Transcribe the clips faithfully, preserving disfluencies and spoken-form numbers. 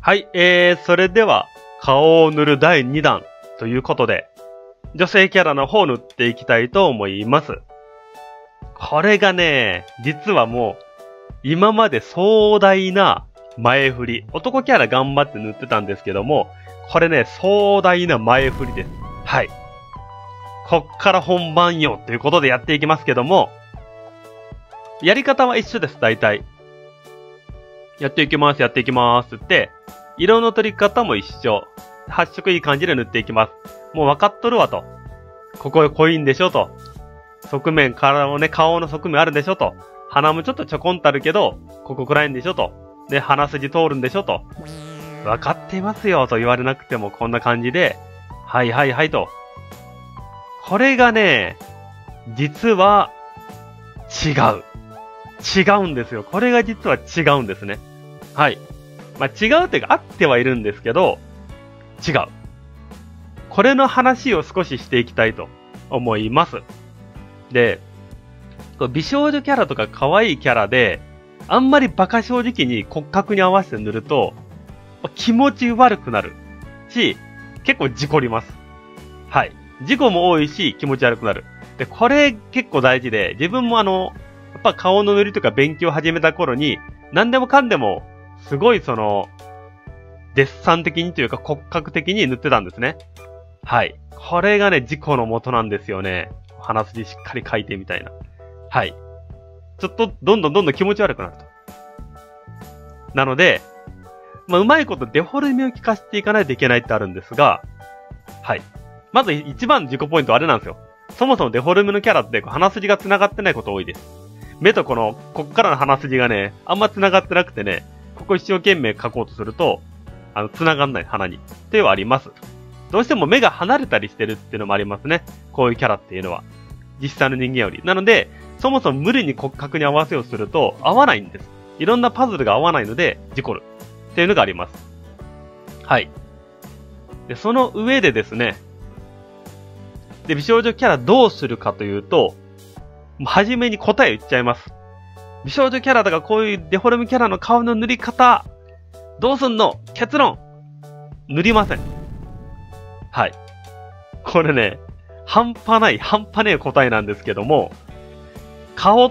はい、えー、それでは、顔を塗るだいにだんということで、女性キャラの方を塗っていきたいと思います。これがね、実はもう、今まで壮大な前振り。男キャラ頑張って塗ってたんですけども、これね、壮大な前振りです。はい。こっから本番よということでやっていきますけども、やり方は一緒です、大体。やっていきます、やっていきますって、色の取り方も一緒。発色いい感じで塗っていきます。もう分かっとるわと。ここ濃いんでしょと。側面からのね、顔の側面あるでしょと。鼻もちょっとちょこんとあるけど、ここくらいんでしょと。で、鼻筋通るんでしょと。分かってますよと言われなくてもこんな感じで、はいはいはいと。これがね、実は違う。違うんですよ。これが実は違うんですね。はい。まあ、違うっていうか、あってはいるんですけど、違う。これの話を少ししていきたいと思います。で、美少女キャラとか可愛いキャラで、あんまりバカ正直に骨格に合わせて塗ると、気持ち悪くなるし、結構事故ります。はい。事故も多いし、気持ち悪くなる。で、これ結構大事で、自分もあの、やっぱ顔の塗りとか勉強を始めた頃に、何でもかんでも、すごいその、デッサン的にというか骨格的に塗ってたんですね。はい。これがね、事故の元なんですよね。鼻筋しっかり描いてみたいな。はい。ちょっと、どんどんどんどん気持ち悪くなると。なので、まあ、うまいことデフォルメを効かせていかないといけないってあるんですが、はい。まず一番自己ポイントはあれなんですよ。そもそもデフォルメのキャラって鼻筋が繋がってないこと多いです。目とこの、こっからの鼻筋がね、あんま繋がってなくてね、ここ一生懸命描こうとすると、あの、繋がんない鼻に。っていうのはあります。どうしても目が離れたりしてるっていうのもありますね。こういうキャラっていうのは。実際の人間より。なので、そもそも無理に骨格に合わせようとすると、合わないんです。いろんなパズルが合わないので、事故る。っていうのがあります。はい。で、その上でですね、で、美少女キャラどうするかというと、はじめに答え言っちゃいます。美少女キャラとかこういうデフォルメキャラの顔の塗り方、どうすんの？結論！塗りません。はい。これね、半端ない、半端ねえ答えなんですけども、顔って、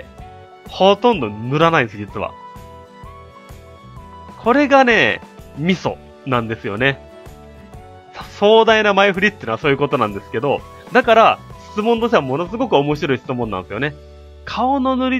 ほとんど塗らないんです、実は。これがね、ミソなんですよね。壮大な前振りっていうのはそういうことなんですけど、だから、質問としてはものすごく面白い質問なんですよね。顔の塗りって、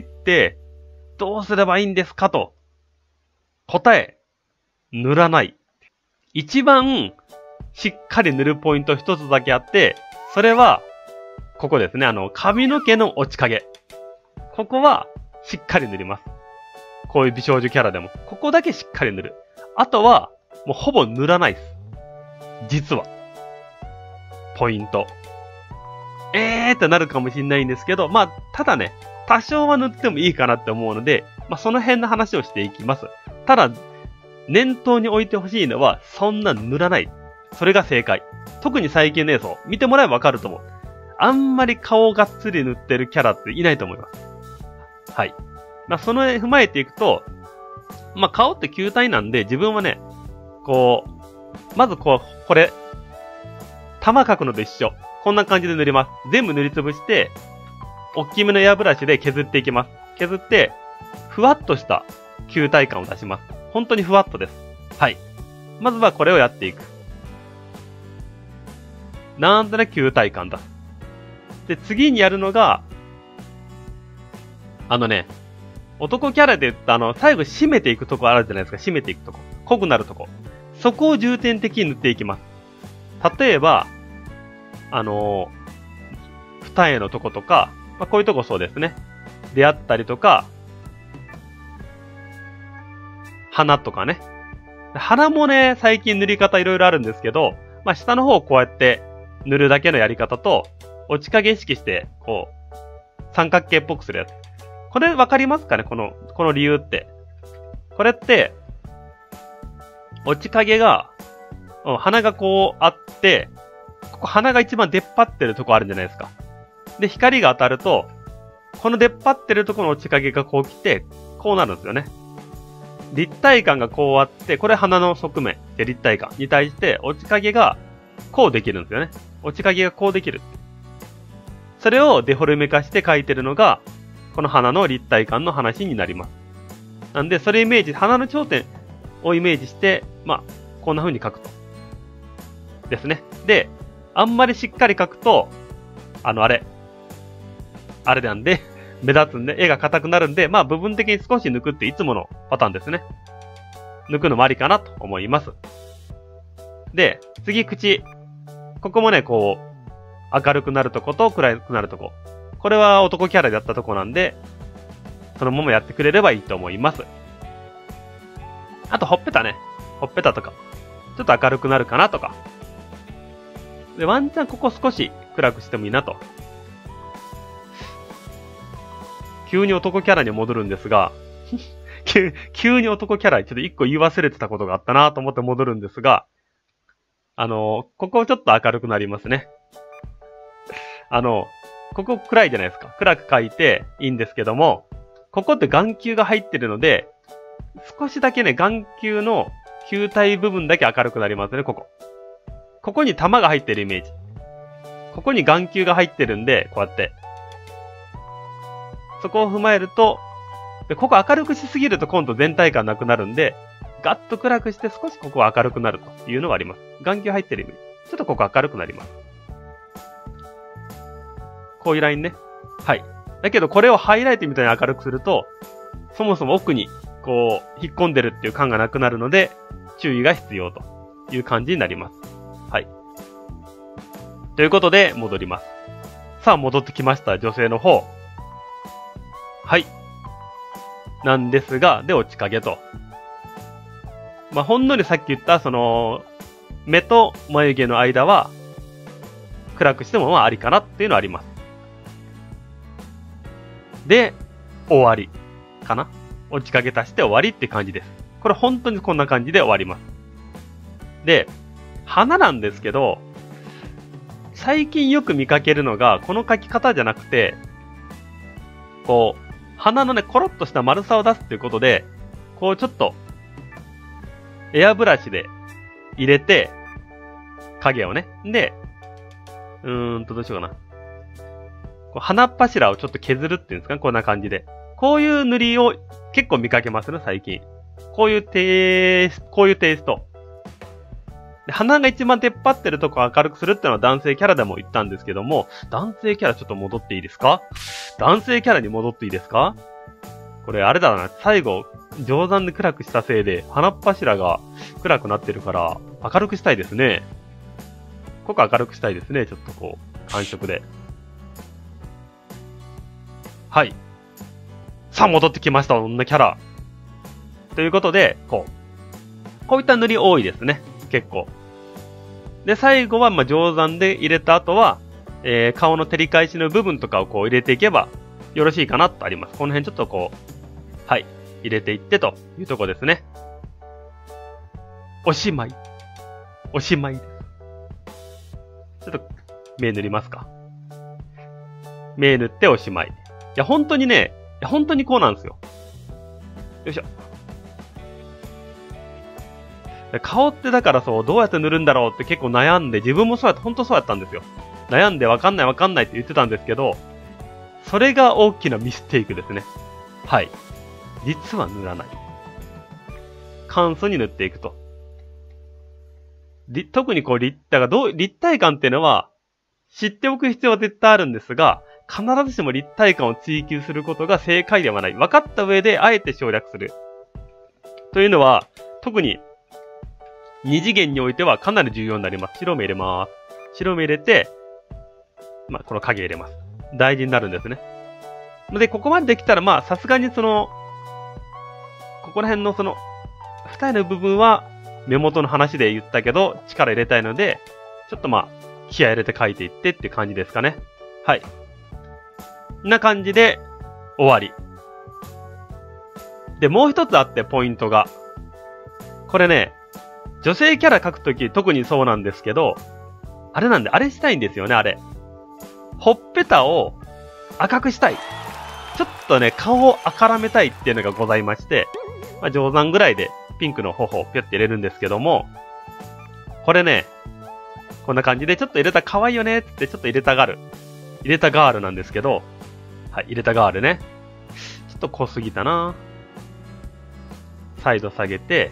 どうすればいいんですかと。答え、塗らない。一番、しっかり塗るポイント一つだけあって、それは、ここですね。あの、髪の毛の落ち影。ここは、しっかり塗ります。こういう美少女キャラでも。ここだけしっかり塗る。あとは、もうほぼ塗らないです。実は。ポイント。えーってなるかもしれないんですけど、まあ、ただね、多少は塗ってもいいかなって思うので、まあ、その辺の話をしていきます。ただ、念頭に置いてほしいのは、そんな塗らない。それが正解。特に最近の映像、見てもらえばわかると思う。あんまり顔がっつり塗ってるキャラっていないと思います。はい。まあ、その踏まえていくと、まあ、顔って球体なんで、自分はね、こう、まずこう、これ、玉描くのと一緒。こんな感じで塗ります。全部塗りつぶして、大きめのエアブラシで削っていきます。削って、ふわっとした球体感を出します。本当にふわっとです。はい。まずはこれをやっていく。なんとなく球体感出す。で、次にやるのが、あのね、男キャラで言ったあの、最後締めていくとこあるじゃないですか。締めていくとこ。濃くなるとこ。そこを重点的に塗っていきます。例えば、あのー、二重のとことか、まあ、こういうとこそうですね。であったりとか、鼻とかね。鼻もね、最近塗り方いろいろあるんですけど、まあ、下の方をこうやって塗るだけのやり方と、落ち影意識して、こう、三角形っぽくするやつ。これわかりますかねこの、この理由って。これって、落ち影が、鼻がこうあって、ここ鼻が一番出っ張ってるとこあるんじゃないですか。で、光が当たると、この出っ張ってるところの落ち影がこう来て、こうなるんですよね。 立体感がこうあって、これ鼻の側面で立体感に対して、落ち影がこうできるんですよね。落ち影がこうできる。それをデフォルメ化して描いてるのが、この鼻の立体感の話になります。なんで、それイメージ、鼻の頂点をイメージして、まあ、こんな風に描くと。ですね。で、あんまりしっかり描くと、あの、あれ。あれなんで、目立つんで、絵が硬くなるんで、まあ、部分的に少し抜くっていつものパターンですね。抜くのもありかなと思います。で、次、口。ここもね、こう、明るくなるとこと暗くなるとこ。これは男キャラでやったとこなんで、そのままやってくれればいいと思います。あと、ほっぺたね。ほっぺたとか。ちょっと明るくなるかなとか。で、ワンチャンここ少し暗くしてもいいなと。急に男キャラに戻るんですが、急、急に男キャラにちょっと一個言い忘れてたことがあったなと思って戻るんですが、あの、ここちょっと明るくなりますね。あの、ここ暗いじゃないですか。暗く描いていいんですけども、ここって眼球が入ってるので、少しだけね、眼球の球体部分だけ明るくなりますね、ここ。ここに玉が入ってるイメージ。ここに眼球が入ってるんで、こうやって。そこを踏まえると、で、ここ明るくしすぎると今度全体感なくなるんで、ガッと暗くして少しここは明るくなるというのがあります。眼球入ってるイメージ。ちょっとここ明るくなります。こういうラインね。はい。だけどこれをハイライトみたいに明るくすると、そもそも奥にこう引っ込んでるっていう感がなくなるので、注意が必要という感じになります。はい。ということで戻ります。さあ戻ってきました。女性の方。はい。なんですが、で、落ち影と。まあ、ほんのりさっき言った、その、目と眉毛の間は、暗くしてもまあありかなっていうのはあります。で、終わり。かな？落ち影足して終わりって感じです。これ本当にこんな感じで終わります。で、花なんですけど、最近よく見かけるのが、この描き方じゃなくて、こう、鼻のね、コロッとした丸さを出すっていうことで、こうちょっと、エアブラシで入れて、影をね。で、うーんと、どうしようかな。こう鼻っ柱をちょっと削るっていうんですかね、こんな感じで。こういう塗りを結構見かけますね、最近。こういうテイスト、こういうテイスト。で鼻が一番出っ張ってるとこを明るくするっていうのは男性キャラでも言ったんですけども、男性キャラちょっと戻っていいですか？男性キャラに戻っていいですか？これあれだな、最後、上山で暗くしたせいで、鼻っ柱が暗くなってるから、明るくしたいですね。ここ明るくしたいですね、ちょっとこう、感触で。はい。さあ戻ってきました、女キャラ。ということで、こう。こういった塗り多いですね。結構。で、最後は、ま、上山で入れた後は、えー、顔の照り返しの部分とかをこう入れていけば、よろしいかなとあります。この辺ちょっとこう、はい、入れていってというとこですね。おしまい。おしまいです。ちょっと、目塗りますか。目塗っておしまい。いや、本当にね、いや本当にこうなんですよ。よいしょ。顔ってだからそう、どうやって塗るんだろうって結構悩んで、自分もそうやった、本当そうやったんですよ。悩んでわかんないわかんないって言ってたんですけど、それが大きなミステイクですね。はい。実は塗らない。簡素に塗っていくと。特にこう立体がどう、立体感っていうのは知っておく必要は絶対あるんですが、必ずしも立体感を追求することが正解ではない。分かった上であえて省略する。というのは、特に二次元においてはかなり重要になります。白目入れます。白目入れて、まあ、この影入れます。大事になるんですね。で、ここまでできたら、まあ、さすがにその、ここら辺のその、二重の部分は、目元の話で言ったけど、力入れたいので、ちょっとまあ、気合入れて描いていってっていう感じですかね。はい。こんな感じで、終わり。で、もう一つあって、ポイントが。これね、女性キャラ描くとき特にそうなんですけど、あれなんで、あれしたいんですよね、あれ。ほっぺたを赤くしたい。 ちょっとね、顔をあからめたいっていうのがございまして、まあ、定山ぐらいでピンクの頬をピュッて入れるんですけども、これね、こんな感じでちょっと入れた可愛いよねってちょっと入れたがる。入れたガールなんですけど、はい、入れたガールね。ちょっと濃すぎたな。サイド下げて、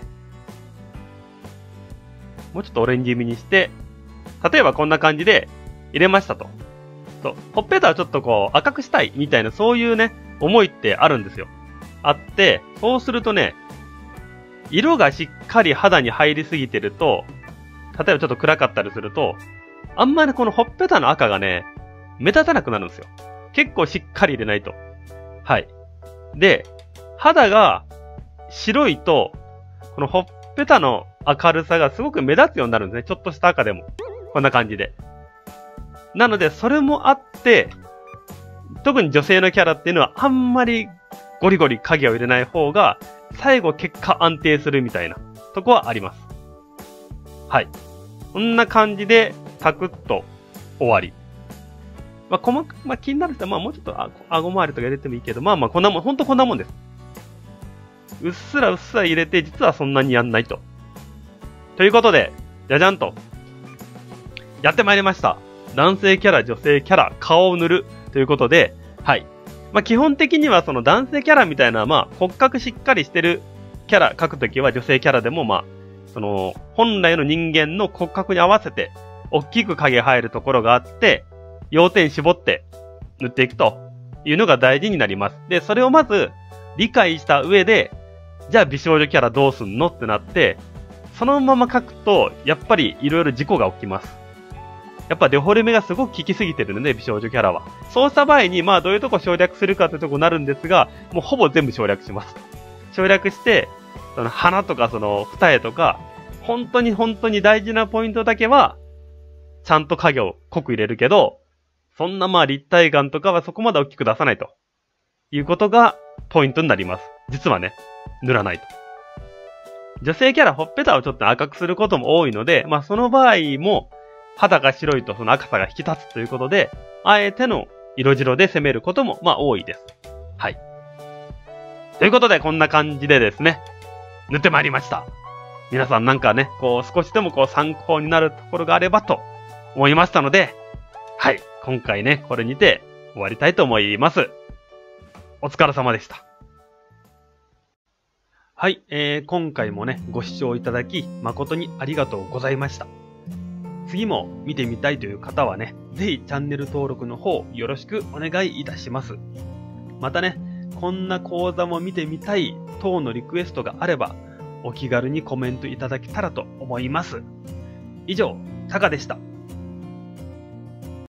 もうちょっとオレンジ味にして、例えばこんな感じで入れましたと。とほっぺたはちょっとこう赤くしたいみたいなそういうね、思いってあるんですよ。あって、そうするとね、色がしっかり肌に入りすぎてると、例えばちょっと暗かったりすると、あんまりこのほっぺたの赤がね、目立たなくなるんですよ。結構しっかり入れないと。はい。で、肌が白いと、このほっぺたの明るさがすごく目立つようになるんですね。ちょっとした赤でも。こんな感じで。なので、それもあって、特に女性のキャラっていうのはあんまりゴリゴリ影を入れない方が、最後結果安定するみたいなとこはあります。はい。こんな感じで、サクッと終わり。まあ、細か、まあ、気になる人は、まあ、もうちょっとあ顎周りとか入れてもいいけど、まあまあ、こんなもん、ほんとこんなもんです。うっすらうっすら入れて、実はそんなにやんないと。ということで、じゃじゃんと。やってまいりました。男性キャラ、女性キャラ、顔を塗る。ということで、はい。まあ、基本的にはその男性キャラみたいな、まあ、骨格しっかりしてるキャラ描くときは女性キャラでも、まあ、その、本来の人間の骨格に合わせて、大きく影入るところがあって、要点絞って塗っていくというのが大事になります。で、それをまず理解した上で、じゃあ美少女キャラどうすんのってなって、そのまま描くと、やっぱりいろいろ事故が起きます。やっぱデフォルメがすごく効きすぎてるので、美少女キャラは。そうした場合に、まあどういうとこ省略するかというとこになるんですが、もうほぼ全部省略します。省略して、その鼻とかその二重とか、本当に本当に大事なポイントだけは、ちゃんと影を濃く入れるけど、そんなまあ立体感とかはそこまで大きく出さないということがポイントになります。実はね、塗らないと。女性キャラほっぺたをちょっと赤くすることも多いので、まあその場合も肌が白いとその赤さが引き立つということで、あえての色白で攻めることもまあ多いです。はい。ということでこんな感じでですね、塗ってまいりました。皆さんなんかね、こう少しでもこう参考になるところがあればと思いましたので、はい。今回ね、これにて終わりたいと思います。お疲れ様でした。はい、えー、今回もね、ご視聴いただき、誠にありがとうございました。次も見てみたいという方はね、ぜひチャンネル登録の方よろしくお願いいたします。またね、こんな講座も見てみたい等のリクエストがあれば、お気軽にコメントいただけたらと思います。以上、タカでした。